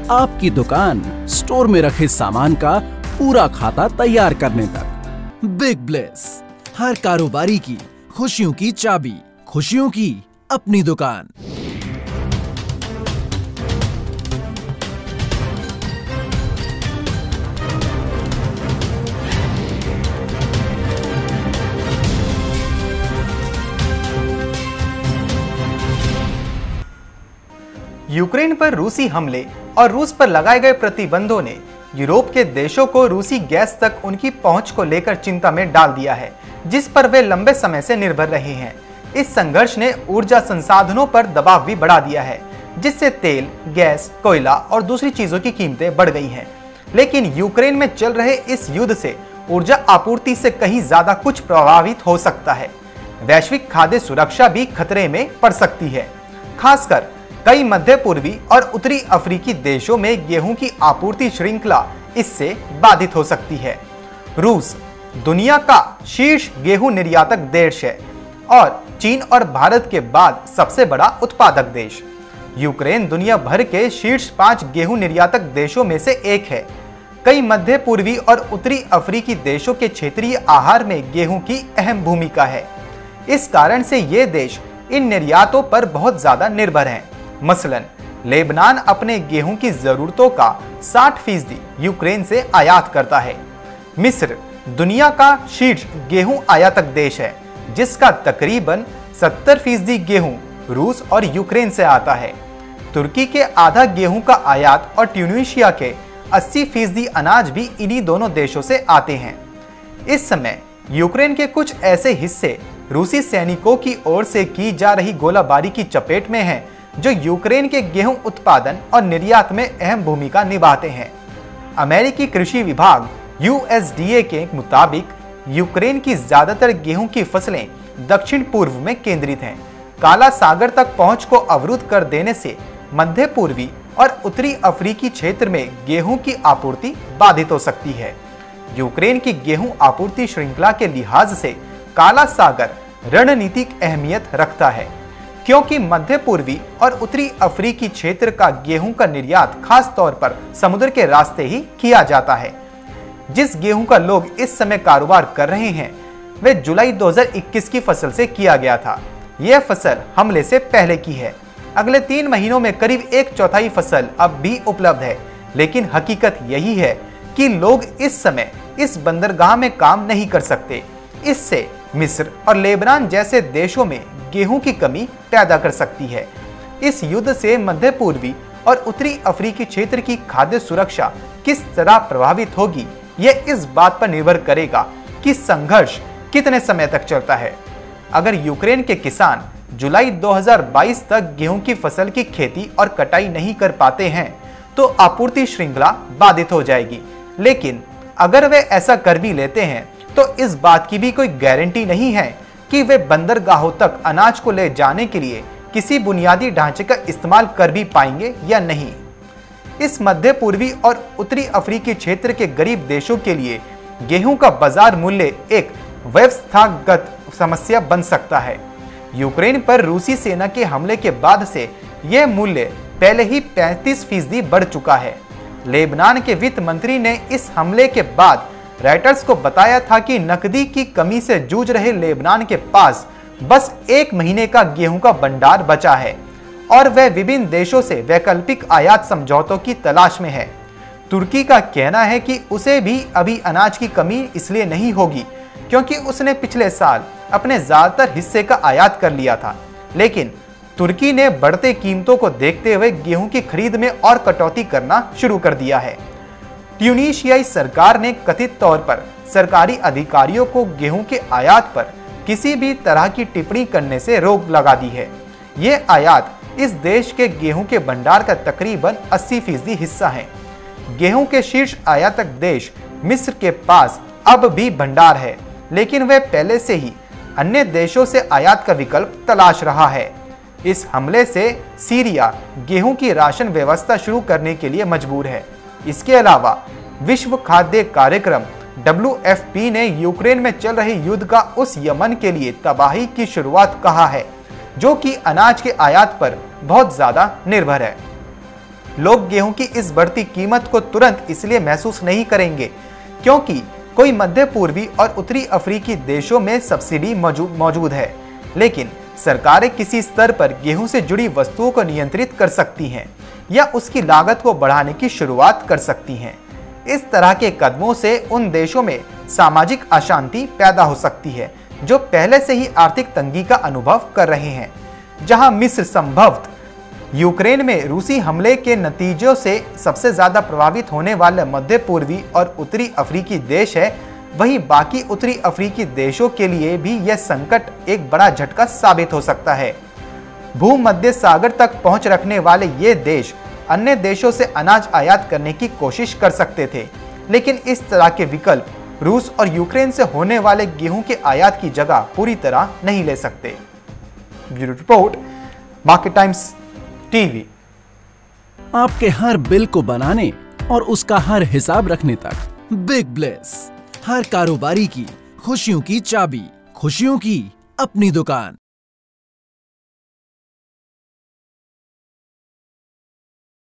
आपकी दुकान स्टोर में रखे सामान का पूरा खाता तैयार करने तक। बिग ब्लेस, हर कारोबारी की खुशियों की चाबी, खुशियों की अपनी दुकान। यूक्रेन पर रूसी हमले और रूस पर लगाए गए प्रतिबंधों ने यूरोप के देशों को रूसी गैस तक उनकी पहुंच को लेकर चिंता में डाल दिया है, जिस पर वे लंबे समय से निर्भर रहे हैं। इस संघर्ष ने ऊर्जा संसाधनों पर दबाव भी बढ़ा दिया है, जिससे तेल, गैस, कोयला और दूसरी चीजों की कीमतें बढ़ गई हैं। लेकिन यूक्रेन में चल रहे इस युद्ध से ऊर्जा आपूर्ति से कहीं ज्यादा कुछ प्रभावित हो सकता है। वैश्विक खाद्य सुरक्षा भी खतरे में पड़ सकती है। खासकर कई मध्य पूर्वी और उत्तरी अफ्रीकी देशों में गेहूं की आपूर्ति श्रृंखला इससे बाधित हो सकती है। रूस दुनिया का शीर्ष गेहूं निर्यातक देश है और चीन और भारत के बाद सबसे बड़ा उत्पादक देश। यूक्रेन दुनिया भर के शीर्ष 5 गेहूं निर्यातक देशों में से एक है। कई मध्य पूर्वी और उत्तरी अफ्रीकी देशों के क्षेत्रीय आहार में गेहूं की अहम भूमिका है। इस कारण से ये देश इन निर्यातों पर बहुत ज्यादा निर्भर हैं। मसलन लेबनान अपने गेहूं की जरूरतों का 60% यूक्रेन से आयात करता है। मिस्र दुनिया का शीर्ष गेहूं आयातक देश है, जिसका तकरीबन 70% गेहूं रूस और यूक्रेन से आता है। तुर्की के आधा गेहूं का आयात और ट्यूनीशिया के 80% अनाज भी इन्हीं दोनों देशों से आते हैं। इस समय यूक्रेन के कुछ ऐसे हिस्से रूसी सैनिकों की ओर से की जा रही गोलाबारी की चपेट में हैं, जो यूक्रेन के गेहूं उत्पादन और निर्यात में अहम भूमिका निभाते हैं। अमेरिकी कृषि विभाग USDA के मुताबिक यूक्रेन की ज्यादातर गेहूं की फसलें दक्षिण पूर्व में केंद्रित हैं। काला सागर तक पहुंच को अवरुद्ध कर देने से मध्य पूर्वी और उत्तरी अफ्रीकी क्षेत्र में गेहूं की आपूर्ति बाधित हो सकती है। यूक्रेन की गेहूं आपूर्ति श्रृंखला के लिहाज से काला सागर रणनीतिक अहमियत रखता है, क्योंकि मध्य पूर्वी और उत्तरी अफ्रीकी क्षेत्र का गेहूं का निर्यात खास तौर पर समुद्र के रास्ते ही किया जाता है। जिस गेहूं का लोग इस समय कारोबार कर रहे हैं, वे जुलाई 2021 की फसल से किया गया था। यह फसल हमले से पहले की है। अगले 3 महीनों में करीब 1/4 फसल अब भी उपलब्ध है, लेकिन हकीकत यही है कि लोग इस समय इस बंदरगाह में काम नहीं कर सकते। इससे मिस्र और लेबनान जैसे देशों में गेहूं की कमी पैदा कर सकती है। इस युद्ध से मध्य पूर्वी और उत्तरी अफ्रीकी क्षेत्र की खाद्य सुरक्षा किस तरह प्रभावित होगी, यह इस बात पर निर्भर करेगा कि संघर्ष कितने समय तक चलता है। अगर यूक्रेन के किसान जुलाई 2022 तक गेहूं की फसल की खेती और कटाई नहीं कर पाते हैं, तो आपूर्ति श्रृंखला बाधित हो जाएगी। लेकिन अगर वे ऐसा कर भी लेते हैं, तो इस बात की भी कोई गारंटी नहीं है कि वे बंदरगाहों तक अनाज को ले जाने के लिए किसी बुनियादी ढांचे का इस्तेमाल कर भी पाएंगे या नहीं। इस मध्य पूर्वी और उत्तरी अफ्रीकी क्षेत्र के गरीब देशों के लिए गेहूं का बाजार मूल्य एक व्यवस्थागत समस्या बन सकता है। यूक्रेन पर रूसी सेना के हमले के बाद से यह मूल्य पहले ही 35% बढ़ चुका है। लेबनान के वित्त मंत्री ने इस हमले के बाद रॉयटर्स को बताया था कि नकदी की कमी से जूझ रहे लेबनान के पास बस 1 महीने का गेहूं का भंडार बचा है और वह विभिन्न देशों से वैकल्पिक आयात समझौतों की तलाश में है। तुर्की का कहना है कि उसे भी अभी अनाज की कमी इसलिए नहीं होगी क्योंकि उसने पिछले साल अपने ज्यादातर हिस्से का आयात कर लिया था, लेकिन तुर्की ने बढ़ते कीमतों को देखते हुए गेहूं की खरीद में और कटौती करना शुरू कर दिया है। ट्यूनीशियाई सरकार ने कथित तौर पर सरकारी अधिकारियों को गेहूं के आयात पर किसी भी तरह की टिप्पणी करने से रोक लगा दी है। ये आयात इस देश के गेहूं के भंडार का तकरीबन 80% हिस्सा है। गेहूं के शीर्ष आयातक देश मिस्र के पास अब भी भंडार है, लेकिन वह पहले से ही अन्य देशों से आयात का विकल्प तलाश रहा है। इस हमले से सीरिया गेहूं की राशन व्यवस्था शुरू करने के लिए मजबूर है। इसके अलावा विश्व खाद्य कार्यक्रम WFP ने यूक्रेन में चल रहे युद्ध का उस यमन के लिए तबाही की शुरुआत कहा है, जो कि अनाज के आयात पर बहुत ज्यादा निर्भर है। लोग गेहूं की इस बढ़ती कीमत को तुरंत इसलिए महसूस नहीं करेंगे क्योंकि कोई मध्य पूर्वी और उत्तरी अफ्रीकी देशों में सब्सिडी मौजूद है, लेकिन सरकारें किसी स्तर पर गेहूं से जुड़ी वस्तुओं को नियंत्रित कर सकती हैं या उसकी लागत को बढ़ाने की शुरुआत कर सकती हैं। इस तरह के कदमों से उन देशों में सामाजिक अशांति पैदा हो सकती है जो पहले से ही आर्थिक तंगी का अनुभव कर रहे हैं। जहां मिस्र संभवतः यूक्रेन में रूसी हमले के नतीजों से सबसे ज्यादा प्रभावित होने वाले मध्य पूर्वी और उत्तरी अफ्रीकी देश है, वहीं बाकी उत्तरी अफ्रीकी देशों के लिए भी यह संकट एक बड़ा झटका साबित हो सकता है। भूमध्य सागर तक पहुंच रखने वाले ये देश अन्य देशों से अनाज आयात करने की कोशिश कर सकते थे, लेकिन इस तरह के विकल्प रूस और यूक्रेन से होने वाले गेहूं के आयात की जगह पूरी तरह नहीं ले सकते। Bureau report, market times TV. आपके हर बिल को बनाने और उसका हर हिसाब रखने तक बिग ब्लेस, हर कारोबारी की खुशियों की चाबी, खुशियों की अपनी दुकान।